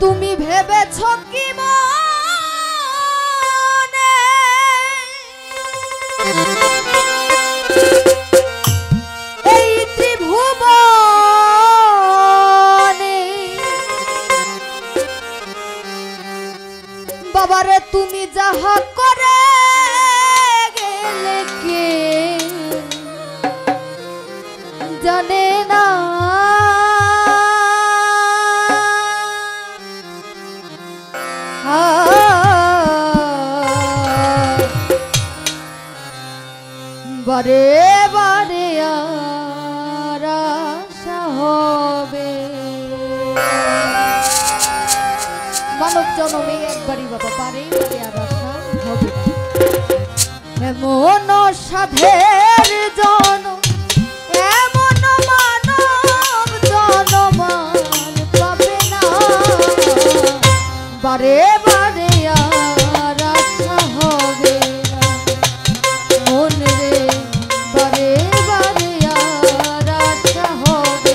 তুমি ভেবেছ কি মনে এই ত্রিভুবনে বাবারে তুমি যাহা করে গেলে কে জানে না বারে বারে আর আশা হবে মানব জন্মে একবারই বাবা বারে বারে আর আশা হবে এমন সাধের জনম এমন মানব জনমান পাবে না বারে বারে আর আশা হবে না মন রে বারে বারে আর আশা হবে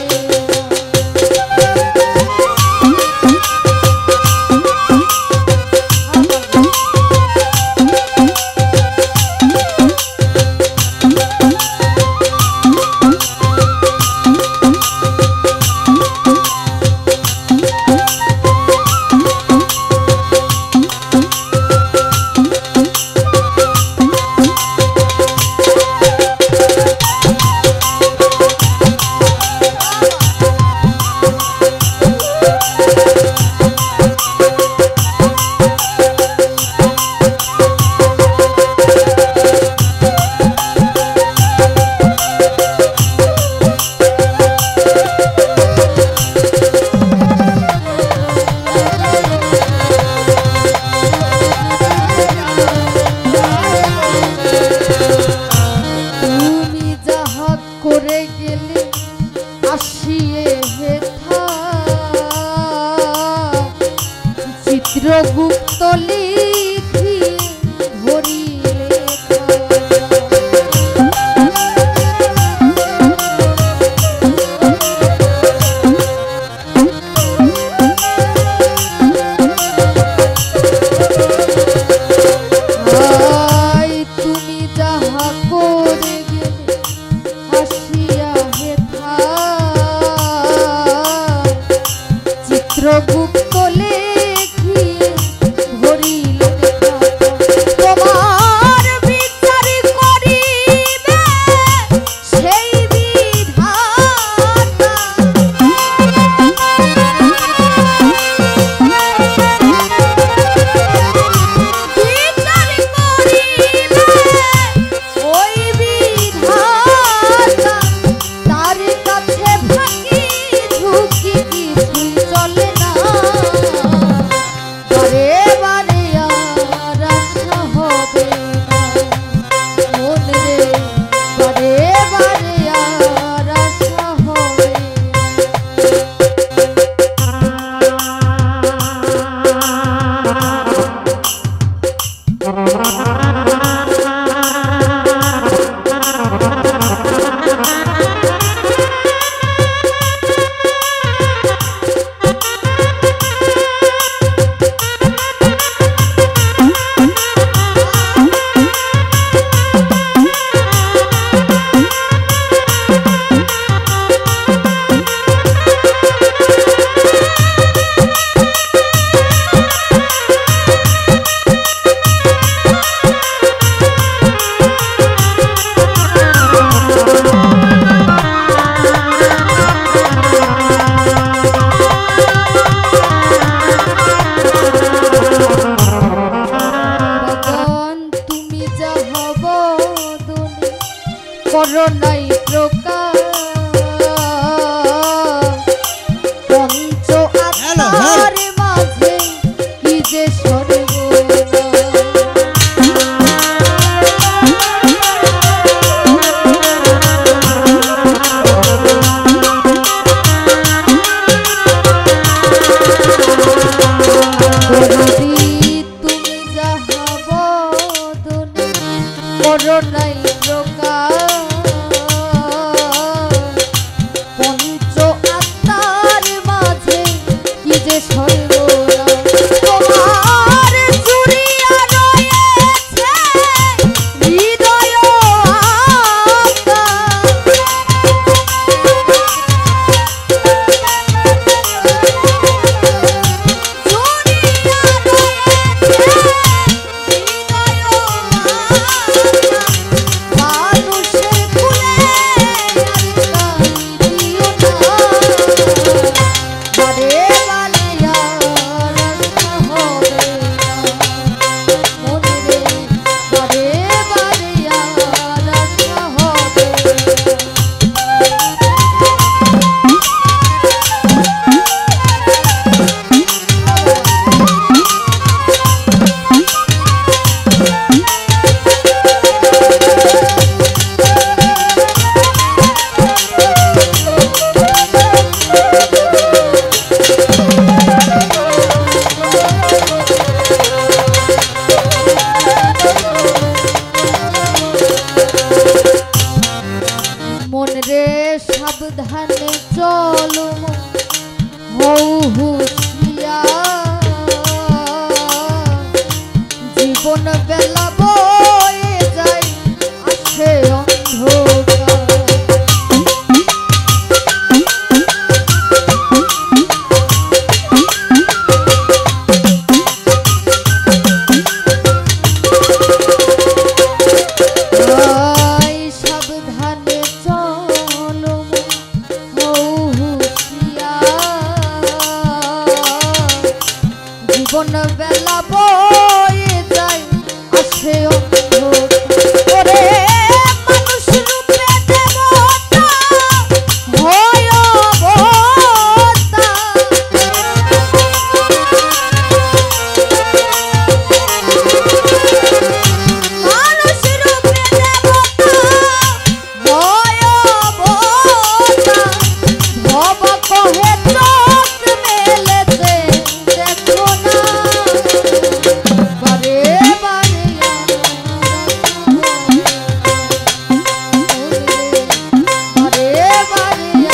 চিত্রগুপ্ত লিখি ধরিলে তুমি যাহা করে গেলে আসিয়া হেথা চিত্রগুপ্ত করোনাই প্রকাশ পঞ্চ আত্মার মাঝে কি যে তুমি যাহা বদনে করোনাই পঞ্চ আত্মার মাঝে কি যে সর্ব জীবন বেলা বয়ে যায় আসে ওরে মানুষ রূপে দেবতা হয় অবতা মানুষ রূপে দেবতা হয় অবতা বাবা কহে চোখ মেলেছে দেখো না বারে বারে বারে বারে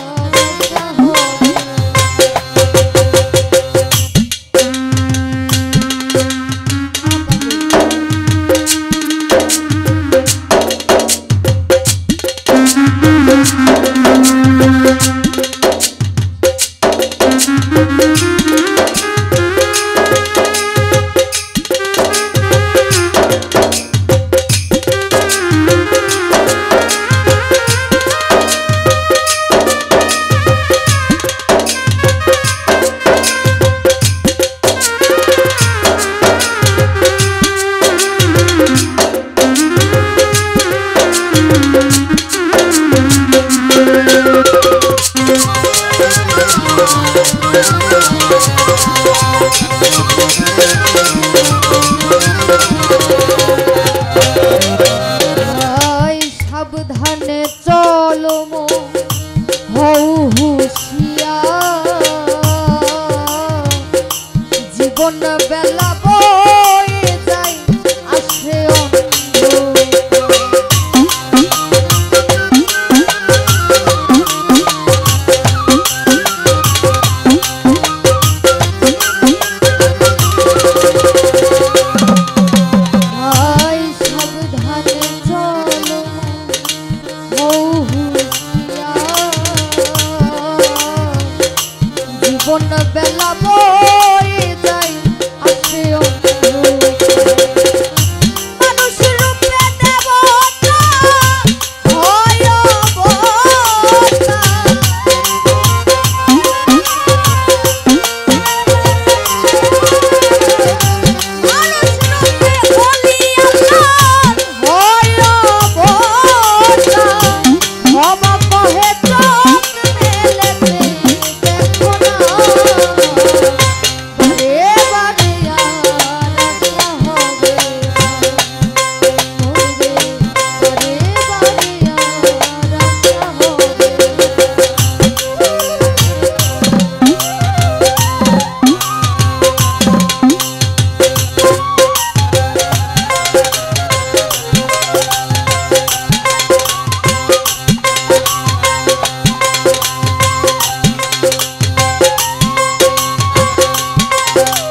সাবধানে চলো মো হও হুঁশিয়ার জীবন বেলা বয়ে যায় আসে জীবন বেলা বয়ে যায় আসে মানুষ রূপে দেবতা হয় অবতা মানুষ রূপে বলি হয় অবতা বাবা কহে চোখ মেলেছে দেখো না বারে বারে আর